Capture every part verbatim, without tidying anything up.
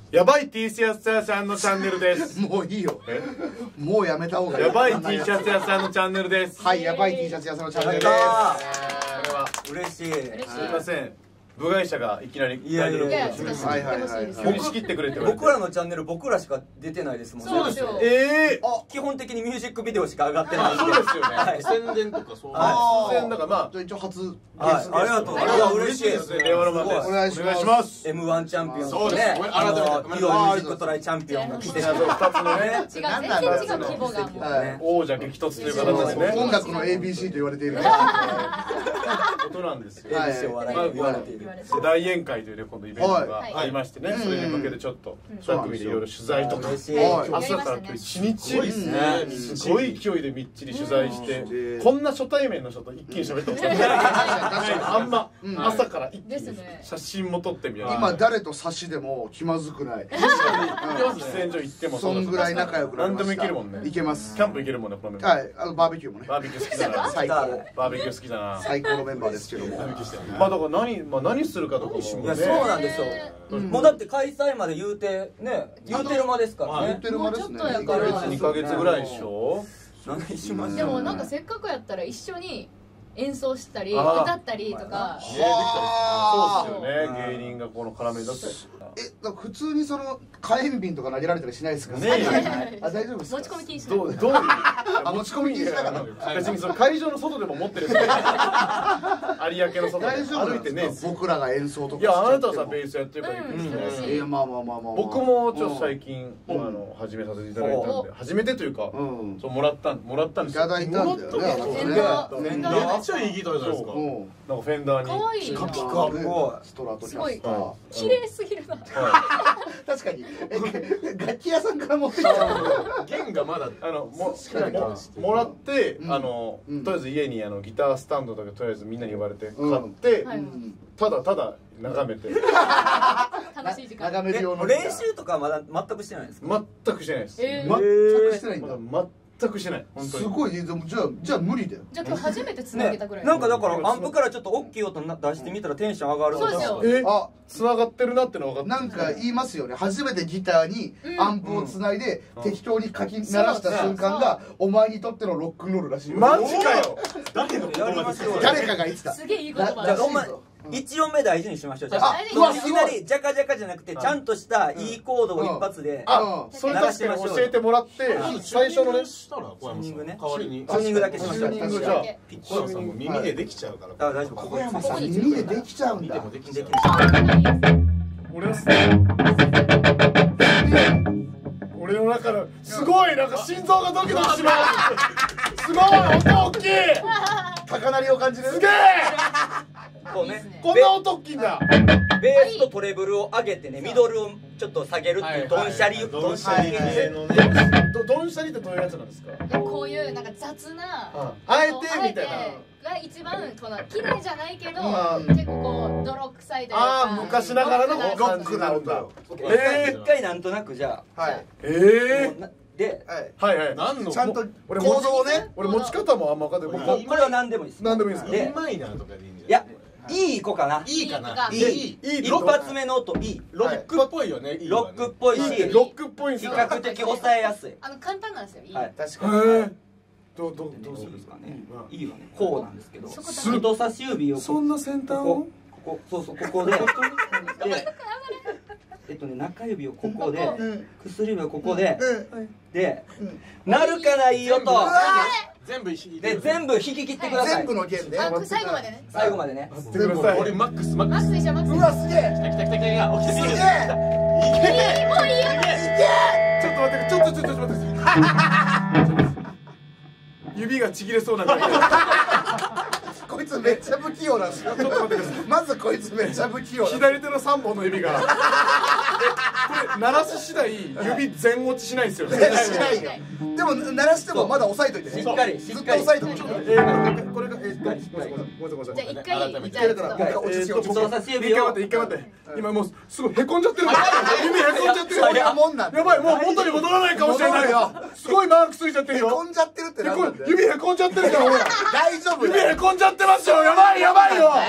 やばい T シャツ屋さんのチャンネルです。 もういいよ。もうやめた方がいい。 やばい T シャツ屋さんのチャンネルです。 はい、やばい T シャツ屋さんのチャンネルです。 これは嬉しい。 すいません。部外者がいきなりいやいやいや、 はいはいはい。 振り仕切ってくれて僕らのチャンネル僕らしか出てないですもんね。 そうですよ。ええ。 基本的にミュージックビデオしか上がってないんで。 そうですよね。 宣伝とかそう。 宣伝だからまあ一応初ゲスト。ありがとう。いや嬉しいですね。 令和ロマンです。 お願いします。 エムワン チャンピオンとね。 改めてヒロミュージックトライチャンピオンが来てる。 ふたつのね。 違う、全然違う規模がもう。 王者激突という形ですね。 音楽の エービーシー と言われている。 ことなんですよ。 はい。 大宴会というね今度イベントがありましてね、それに向けてちょっと番組でいろいろ取材とか朝から今日一日すごい勢いでみっちり取材してこんな初対面の人と一気に喋ってましたあんま朝から一気に写真も撮ってみたいな。 今誰と差しでも気まずくない。 喫煙所行ってもそんぐらい仲良くなりました。 何でも行けるもんね。 行けます。 キャンプ行けるもんねこのメンバー。 はい、あのバーベキューもね。 バーベキュー好きだな。 最高。 バーベキュー好きだな。 最高のメンバーですけども。 まあだから何まあ何するかとかもね。 いやそうなんですよ。もうだって開催まで言うてね言うてる間ですからね。 言ってる間ですね。 にかげつにかげつぐらいでしょ。 何しましでもなんかせっかくやったら一緒に演奏したり歌ったりとか。 そうですよね。芸人がこの絡め出す。 え、普通にその火炎瓶とか投げられたりしないですか？ ねえ。あ、大丈夫ですか？ 持ち込み禁止。 どうどういう？ あ、持ち込み禁止だから。 別にその会場の外でも持ってる。有明の外で大丈夫歩いてね。 僕らが演奏とか。 いやあなたはさベースやってるからいいですね。 いやまあまあまあまあ。 僕もちょっと最近あの始めさせていただいたんで初めてというかそうもらったもらったんですよ。 いただいたんだよね。 フェンダー。 めっちゃいいギターじゃないですか。 なんかフェンダーに。 可愛い。 ピカピカ。ストラトキャスター。 綺麗すぎるな。 確かに楽器屋さんから持ってきた弦がまだあのももらってあのとりあえず家にあのギタースタンドとかとりあえずみんなに言われて買ってただただ眺めて楽しい時間。 眺める用の練習とかまだ全くしてないんですか？ 全くしてないです。 全くしてないんだ。 全くしてない。 すごい。でもじゃあじゃあ無理だよ。 じゃあ今日初めて繋げたぐらい。 なんかだからアンプからちょっと大きい音出してみたらテンション上がる。 そうですよ。 え、あ、繋がってるなっての分かった。 なんか言いますよね。初めてギターにアンプをつないで適当に書き鳴らした瞬間がお前にとってのロックンロールらしい。 マジかよ。 誰の言葉ですか？ 誰かが言ってた。 すげえいい言葉。 じゃあお前一音目大事にしましょう。じゃあいきなりジャカジャカじゃなくてちゃんとしたいいコードを一発でそれ確かに教えてもらって最初のねチューニングね。 代わりにチューニングだけしましょう。 チューニングじゃあ小山さんも耳でできちゃうから。 あ、大丈夫。 小山さん耳でできちゃうんだ。 でもできちゃう。 俺は俺の中のすごいなんか心臓がドキドキします。すごい音大きい。 高鳴りを感じる。 すげえ。 こうね。 こんな音大きいんだ。 ベースとトレブルを上げてね、ミドルをちょっと下げるっていうドンシャリドンシャリ系のね。ドンシャリってどういうやつなんですか？ こういうなんか雑なあえてみたいなが一番この綺麗じゃないけど結構こう泥臭いというか。 ああ昔ながらのロックなんだ。 ええ。一回なんとなくじゃあ。 はい。 ええ。で、 はいはい。 何のちゃんと俺構造をね。 俺持ち方もあんま分かってない。 これは何でもいいです。 何でもいいですか？ で、 マイナーとかでいいんじゃない？ いや。いい子かな。 いいかな。 いいい。 一発目の音いい。 ロックっぽいよね。 ロックっぽいし、 ロックっぽいんす比か？ 較的抑えやすい。 あの簡単なんですよ。 はい。 確かに。 どうどうどうするんですかね。いいよね。こうなんですけど。 人差し指をそんな先端をここそうそうここで。えっとね中指をここで、薬指をここで、で、なるかないい音。 全部弾いで全部弾き切ってください。 全部の弦で。 最後までね。 最後までね。 全部俺マックスマックス。 マックスでしょマックス。 うわすげえ。 来た来た来た来た。起きてすげえ。 いけ。 もういいよ。 ちょっと待ってちょっとちょっとちょっと待って。指がちぎれそうなんだけど。 こいつめっちゃ不器用なんですよ。 ちょっと待ってください。 まずこいつめっちゃ不器用。 左手の三本の指が。これ鳴らす次第指全落ちしないんですよ。 しないよ。でも鳴らしてもまだ押さえといてね。 しっかりずっと押さえといて。 えー、これがえー、ごめんなさいごめんなさいごめんなさい。 じゃあ一回改めてじゃあちょっとえーと人差し指を一回待って一回待って今もうすごいへこんじゃってる指へこんじゃってるそういうもんなんだ。 やばいもう元に戻らないかもしれないよすごいマークついちゃってるよへこんじゃってるってなんだよ。 指へこんじゃってるよほら大丈夫。 指へこんじゃってますよやばいやばいよ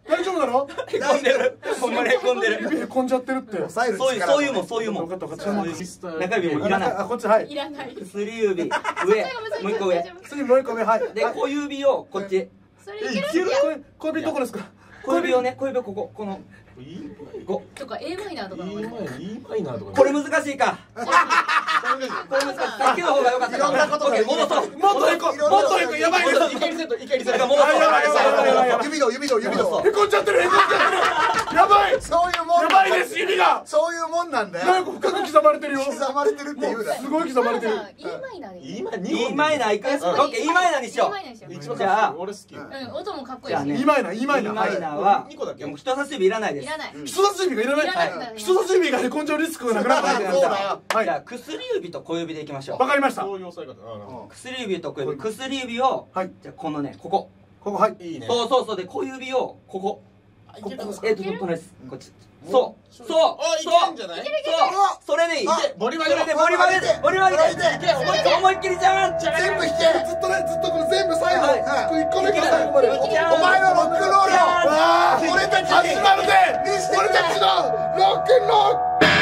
大丈夫なの？ へこんでる。ほんまにへこんでる。 指へこんじゃってるって。 そういうそういうもんそういうもん。 分かった分かった。 中指もいらない。 あこっちはい。 いらない。 薬指上、もう一個上。 次もう一個上はい。 で小指をこっち。 それいけるんじゃん。 小指どこですか？ 小指をね、小指をこここの。 ごとか エーマイナーとかの方がいい。 E マイナーとかこれ難しいか。これ難しい。さっきの方が良かったか。 いろんなことがオッケー戻そう。 もっとへこもっとへこやばいです。 いけるセットいけるセットだから戻そう。 やばいやばいやばいやばいやばい。 指の指の指のそうへこんじゃってるへこんじゃってる。やばい。 そういうもんやばいです指が。 そういうもんなんだよ。 なんか深く刻まれてるよ。 刻まれてるって言うな。 すごい刻まれてる。 イーマイナーでいい。 E マイナー E マイナーいく？オッケー E マイナーにしよう。 一番じゃあ俺好きうん、音もかっこいいし。 じゃあねイーマイナーイーマイナ E ー。 マイナーは二個だけもう人差し指いらないです。 いらない。 人差し指がいらないいらないんだよ。 人差し指がへこんじゃうリスクがなくなったんそうだよ。 はいじゃあ薬指と小指でいきましょう。 わかりました。 そういう押さえ方ああ薬指と小指、薬指をはいじゃあこのねここ。 ここはい。 いいねそうそうそうで小指をここ。 いけるここえっとどっとないです。こっち。そうそうそう。 あいけるんじゃないそうそれでいい。 あそボリバリれでボリバリでボリバリで思いっきりじゃん。 全部引け。 ずっとねずっとこの全部最後はいこれ一個目から最後まで。 いけるお前のロックンロールをあー俺たちに始まるぜ。俺たちのロックンロール。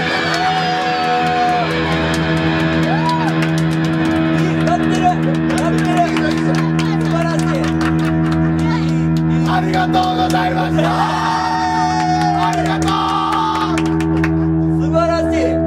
なってるなってる素晴らしい。 ありがとうございました。ありがとう。 素晴らしい。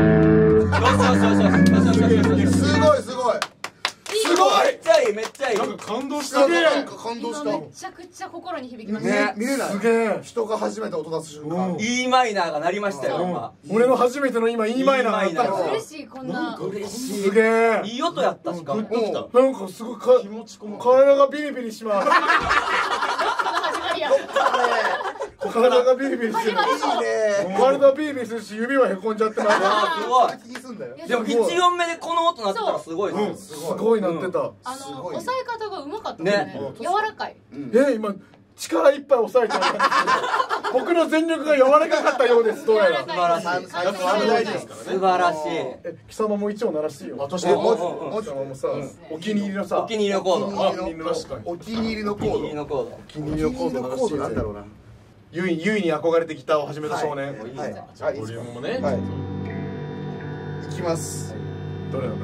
よしよしよしよしよしよしよしよし。 すごいすごい。 すごい。 めっちゃいいめっちゃいい。 なんか感動しなんたねかなんか感動した今め。ちゃくちゃ心に響きましねた。 見れない。 すげえ。 人が初めて音出す瞬間。 E マイナーが鳴りましたよ今。 俺の初めての今 E マイナーがあったの。 嬉しいこんな。 嬉しい。 すげえ。 いい音やったしかも。 グッときたなんかすごいか気持ちこも体がビリビリします。 始まりや。 体がビリビリしてる。 いいね。 体ビリビリするし指はへこんじゃってます。 あーすごい。 気にすんだよ。 でも一音目でこの音鳴ってたらすごいうん、 です。 すごいなってた。 あすごいの押さえ方がうまかったですねね。 柔らかい。 え、今力いっぱい押さえちゃった。僕の全力が柔らかかったようです。どうやら。 素晴らしい。 最最初は危ないです素晴らしい。 え、貴様も一応鳴らしてよ。 私えもううんもう貴様もさ、お気に入りのさ、 お気に入りのコード。 お気に入りの確かにお気に入りのコお気に入りード。 のコード。 お気に入りのコード鳴らコーしてよドなんだろうな。 ゆいゆいに憧れてギターを始めた少年。 はい。 じゃあボリュームもねはい。いきます。 どれなんだ。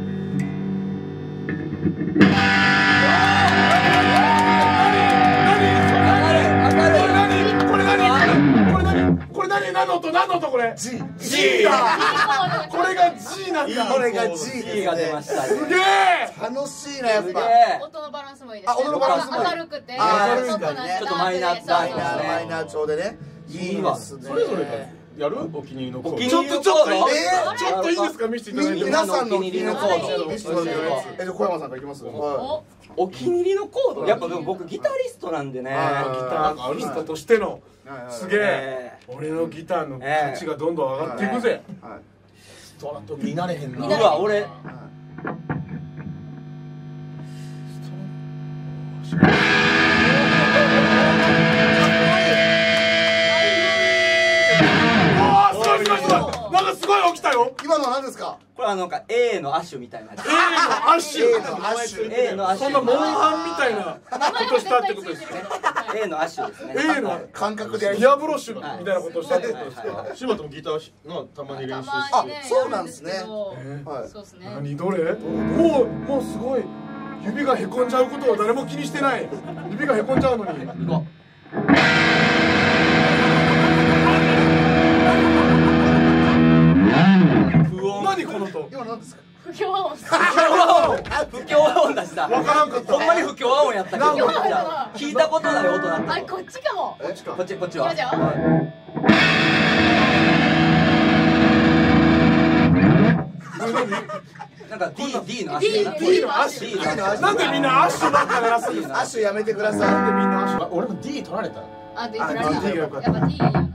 明るい明るい。 これ何？これ何？これ何？何の音？何の音これ？ G。 G だ。これが G なんだ。 これが G ですね。 G が出ましたね。 すげえ。 楽しいなやっぱ。 すげえ。 音のバランスもいいです。 あ音のバランスもいい明るくて、 あーちょっとなんかちょっとマイナーマイナーそうそうそうマイナー調でね。いいですね。 それぞれがやるお気に入りのコードお気にちょっとちょっといいえーちょっといいですか見せていただいて。 皆さんのお気に入りのコードあれ見せてもらっていいですか。えじゃあ小山さんからいきます。はお、 お気に入りのコード。やっぱでも僕ギタリストなんでね。 はいギターリストとしてのいはいはい。 すげえ。 え俺のギターの価値がどんどん上がっていくぜ。 はい。 ストラト見慣れへんなーうわ俺ああすごいすごいすごい。なんかすごい起きたよ。 今のは何ですか。 これはなんか A のアッシュみたいなやつ。 A のアッシ A ュ。 のアッシュ。 A のアッシュ。 そんなモンハンみたいなことしたってことですか。 A のアッシュですね。 A の感覚でやりディアブロッシュみたいなことしたってことですはいはいか。 柴田もギターのたまに練習してあそうなんですねえはい。 そうですね。 何どれ？もうもうすごい指がへこんじゃうことを誰も気にしてない。指がへこんじゃうのに。 行こう。不音。 何この音？ 今の何ですか。 不協和音。 不協和音。不協和音出した。 わからんかった。 ほんまに不協和音やったけど。 なんか聞いたことない音だったあ、。こっちかも。 えっちか。 こっちこっちは。 いきますよ。 なんか D D のアッ D シュ。 D の足。 D のアッシュ。 なんでみんなアッシュばっか鳴らすんですか。 アッシュやめてください。 なんでみんなアッシュ。 あ俺も D 取られたあ、で、取られた。 あ D がよかったやっぱ D いいよ。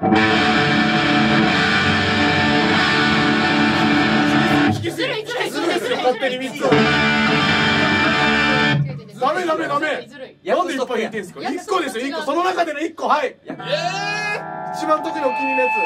引きすぎずるいずるいずるいずるい。 勝手にみっつを。ダメダメダメ。 ずるい。 なんでいっぱい言ってんすか。一個ですよ一個。その中での一個はい。 や一番特にお気に入りのや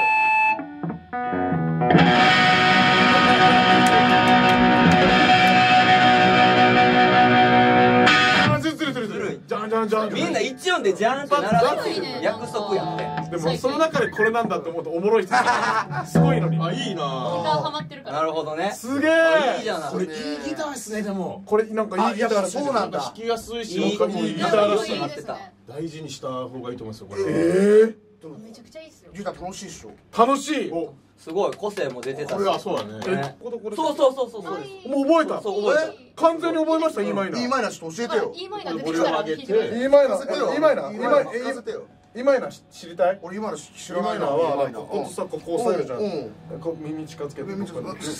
つ。あずるずるずるずる。じゃんじゃんじゃんじゃん。 みんな一音でジャンって鳴らす約束やって。 でもその中でこれなんだって思うとおもろいっすね。すごいのに。 あ、いいな。 ギターハマってるから。 なるほどね。 すげえ。 いいじゃない。 これいいギターですね。でもこれなんかいいギターらしい。 そうなんだ。 弾きやすいし、 いいギターらしい。 大事にした方がいいと思いますよこれ。 ええ。 めちゃくちゃいいっすよ。 ギター楽しいっしょ。 楽しい。 すごい個性も出てたし。 これはそうだね。 そうそうそうそうそうです。 もう覚えた。 そう覚えた。完全に覚えました。E マイナー。 E マイナーちょっと教えてよ。 E マイナー出てきたら弾いてください。 E マイナー。E マイナー。 E マイナー聞かせてよ。 E マイナー知りたい？ 俺今の知 E らないな。 マイナーはこことさここ押さえるじゃん。 うん。 こう耳近づけて。 耳近づけて。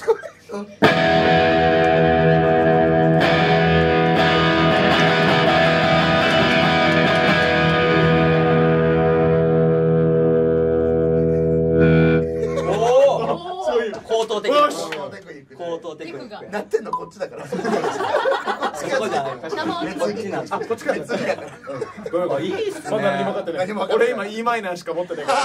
高等テクニック。高等テクニック。 なってんのこっちだから。 こっちじゃない。こっちなん。 あ、こっちから。ごめんごめん。いいっすね。まだ何も分かってない。俺今 E マイナーしか持ってないから。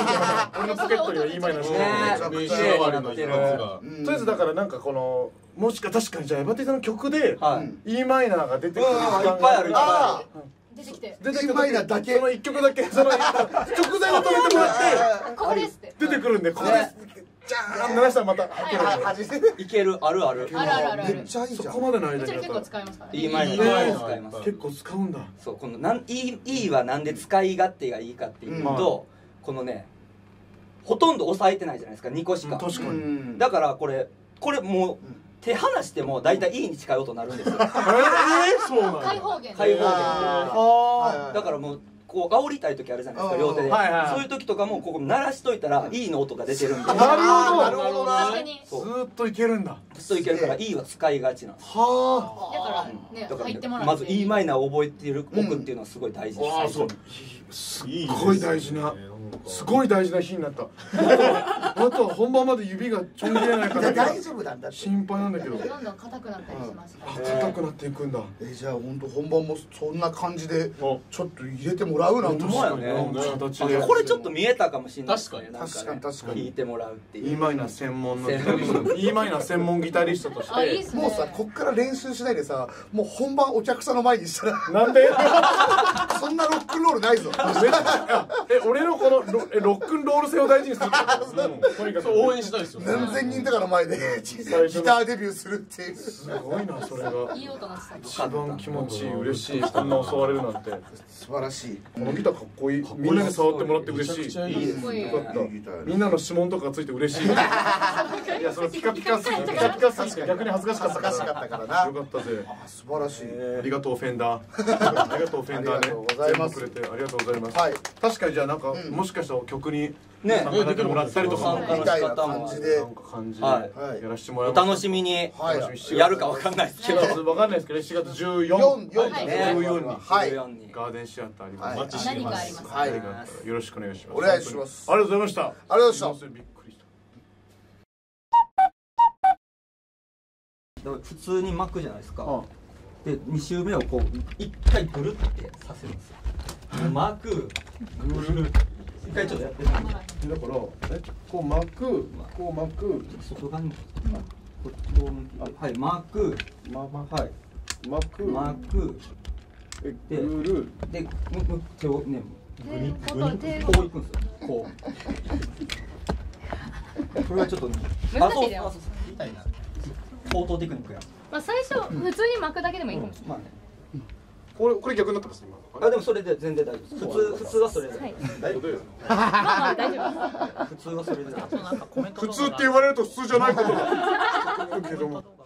俺のポケットには E マイナーしか持ってない。 綺麗になってる。 とりあえずだからなんかこのもしか確かにじゃあエバティさんの曲で E マイナーが出てくる時間いっぱいあるいっぱいある。 出てきて。 出てきた E マイナーだけその一曲だけその直前で止めてもらってここですって。 出てくるんでここです。じゃーん鳴らしたらまたいけるあるある。 あるあるある。 めっちゃいいじゃん。 そこまでの間うちらに結構使いますからね。 E マイナー使います。 結構使うんだ。 そうこのなん E E はなんで使い勝手がいいかっていうとこのねほとんど押さえてないじゃないですかにこしか。 確かに。 だからこれこれもう手離しても大体 E に近い音になるんですよ。 ええそうなんだ。 開放弦。 開放弦。 あだからもうこう煽りたい時あるじゃないですか両手で。そういう時とかもここ鳴らしといたら E の音が出てるんで。 なるほど。 なるほどな。 ずーっといけるんだ。 ずっといけるから E は使いがちなんです。 はだからねだから入ってもらって。 まず E マイナーを覚えてるおくっていうのはすごい大事です。 ああそう。すっごい大事な。すごい大事な日になった。あとは本番まで指がちょん切れないから大丈夫なんだ。 心配なんだけど。 どんどん硬くなったりします。 あ、硬くなっていくんだ。 えじゃあ本当本番もそんな感じでちょっと入れてもらうな。 ほんまやね。 形で。 これちょっと見えたかもしれない。 確かに確かに確かに。 弾いてもらうっていう。 E マイナー専門のギタリスト。E マイナー専門ギタリストとして。 あ、いいっすね。 もうさこっから練習しないでさもう本番お客さんの前にしたらなんで？ そんなロックンロールないぞ。 え、俺のこのロロックンロール性を大事にする。とにかく応援したいですよ。 何千人とかの前でギターデビューするっていう。 すごいなそれが。 いい音なってた。 一番気持ちいい嬉しいこんな襲われるなんて。 素晴らしい。 このギターかっこいい。みんなに触ってもらって嬉しい。 めちゃくちゃいいですね。 よかった。みんなの指紋とかついて嬉しい。いやそのピカピカすぎてピカピカすぎて逆に恥ずかしかったから。 恥ずかしかったからな。 よかったぜ。 素晴らしい。 ありがとうフェンダー。ありがとうフェンダーね。 ありがとうございます。 くれてありがとうございます。 はい。 確かにじゃあなんかもしかしたら曲にね参加してもらったりとかもみたいな感じでなんか感じではいやらせてもらいおます。 楽しみにはいやるかわかんないですけど。 わかんないですけどしちがつじゅうよん、 四四じゅうよんにはいじゅうよんにガーデンシアターあります。 はいマッチして何ます。 かあります。 はい。あり何かあったらよろしくお願いします。 お願いしますありがとうございました。 がとうございました。 びっくりした。 普通に巻くじゃないですか。でに周目をこう一回ぐるってさせるんですよ。巻くぐる一回ちょっとやってみて。 だからえこう巻くこう巻く外側にこっちを向きはい巻くままはい巻く巻くえぐるでむむ手をねグニグニこういくんですよ。こう。これはちょっと難しいだよ。 痛いな。高等テクニックや。 まあ最初普通に巻くだけでもいいかもしれない。 まあね。 これこれ逆になってます今。 あでもそれで全然大丈夫です。普通普通はそれで。 はい。 大丈夫です。 まあまあ大丈夫。 普通はそれで大丈夫。 普通って言われると普通じゃないことがあるけども。